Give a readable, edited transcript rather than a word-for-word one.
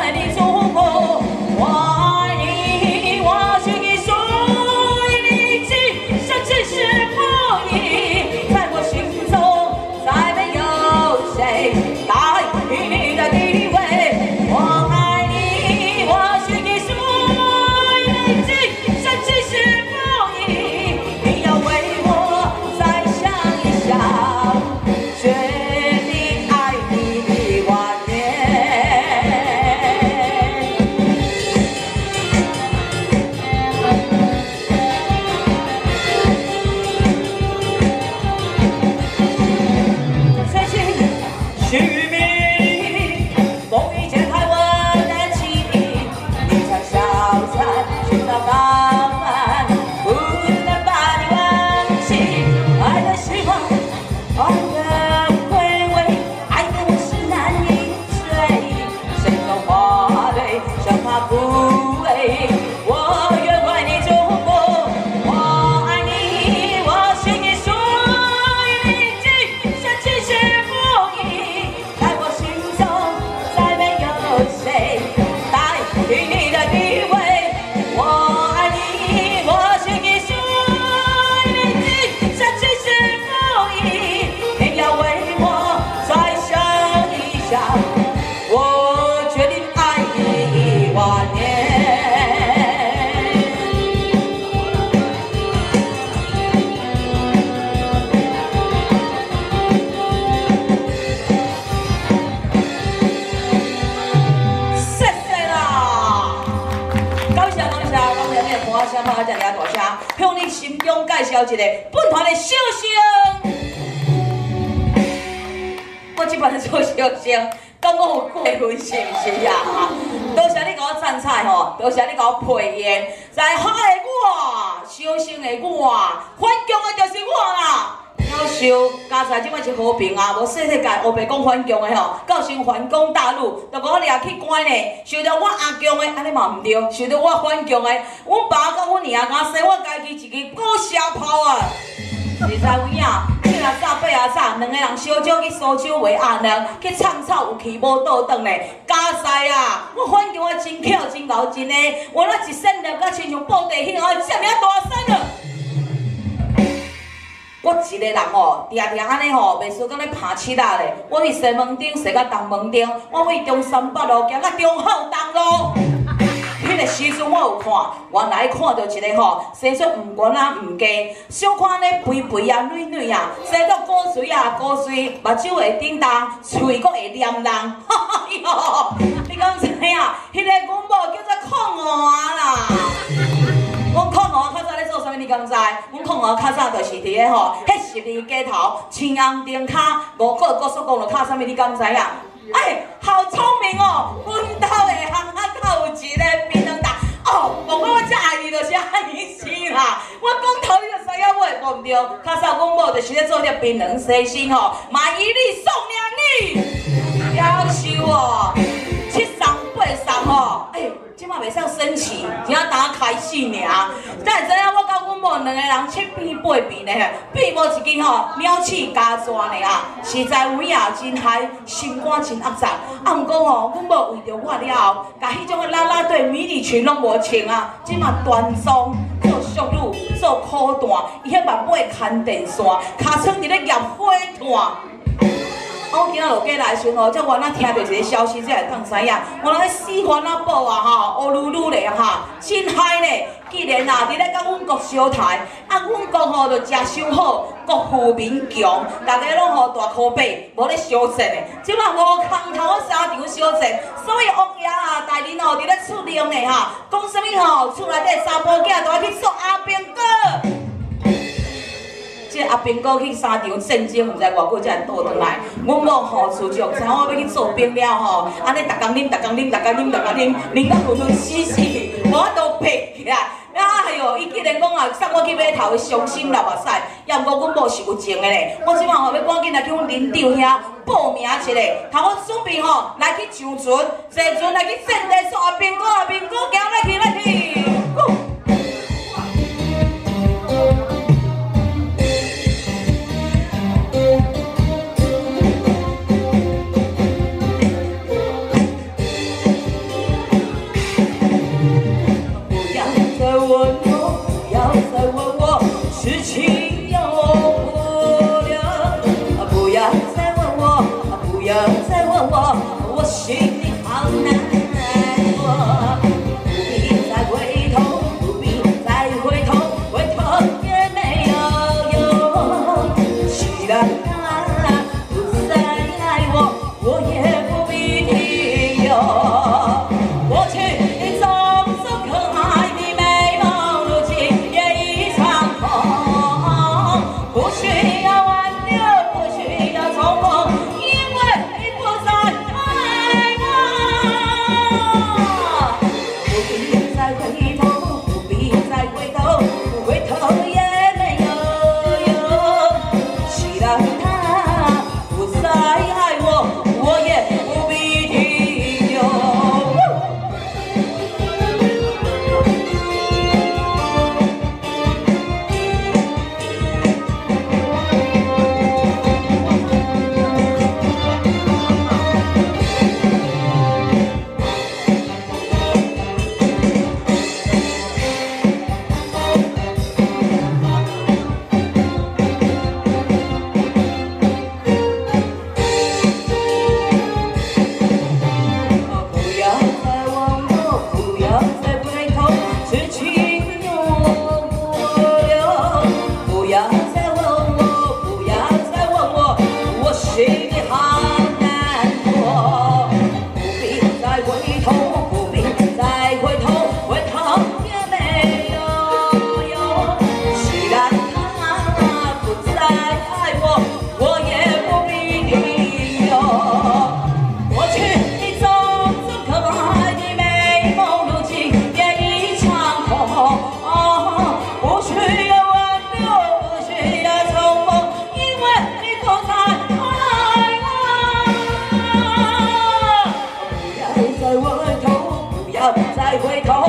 向你心中介绍一个本团的小生。我这班的小生，敢讲有过分是毋是呀？多谢你甲我赞彩吼，多谢你甲我配演，在海的我，小生的我，反共的就是我啦。 夭寿家财即摆是和平啊，无世界黑白讲反共的吼，到时反攻大陆，就甲我掠去关呢。受到我阿公的，安尼嘛毋对，受到我反共的，阮爸甲阮娘甲生我家己一支古小炮啊！实在有影，七啊早八啊早，两个人烧酒去苏州卖鸭卵，去唱草有去无倒转嘞。家财啊，我反共的真巧真牛真的，我那一身了甲亲像布袋戏啊，遮尔大山啊！ 我一个人吼，定定安尼吼，袂输讲咧拍七仔咧。我去西门町踅到东门町，我去中山北路行到中孝东路。迄个时阵我有看，原来看到一个吼，生出毋圆啊毋低，小看咧肥肥啊软软啊，生到古水啊古水，目睭会顶大，喙阁会黏人。哈哈哟，你敢知影？迄个阮某叫做控娃啦。 阮控河较早咧做啥物？你敢知？阮控河较早就是伫咧吼，迄12街头青红灯卡5个高速公路卡啥物？你敢知影？哎，好聪明哦！阮兜的巷仔口有一个槟榔摊哦，无怪我遮爱伊就是安尼死啦！我讲头你就知影我无毋对，较早阮某就是咧做迄槟榔西施吼，嘛一律送两礼，夭寿哦，7送8送吼，哎。 即马袂使生气，只啊打开始尔。才会知影我甲阮某两个人7变8变的，变无一支吼鸟鼠加蛇呢啊！实在有影真嗨，心肝真恶杂。啊，毋过吼，阮某为着我了后，甲迄种啦啦队迷你裙拢无穿啊。即马端庄做淑女，做苦旦，伊迄目尾牵电线，尻川伫咧夹火炭。 我今仔落街来时吼，才原来听到一个消息，才会当知影，原来四环啊宝啊吼，乌噜噜咧哈，真嗨咧！既然啊，伫咧甲阮国烧台，啊，阮国吼就食伤好，国富民强，大家拢吼大靠背，无咧烧钱的。即马无空头沙场烧钱，所以王爷啊，大人吼伫咧出令的哈，讲啥物吼，厝内底查甫囝都要去做阿兵哥。 即阿兵哥去沙场战争，毋知偌久才会倒转来。阮某吼厝长，知影我要去做兵了吼，安尼逐工啉，逐工啉，逐工啉，逐工啉，啉到昏昏死死，无法度爬起来。啊哎哟，伊既然讲啊，送我去码头的伤心啦，哇塞！也毋过阮某是有情的咧。我即摆吼要赶紧来去阮林长遐报名一下，头我准备吼来去上船，坐船来去战地做阿兵哥，阿兵哥行来去来去。 再回头。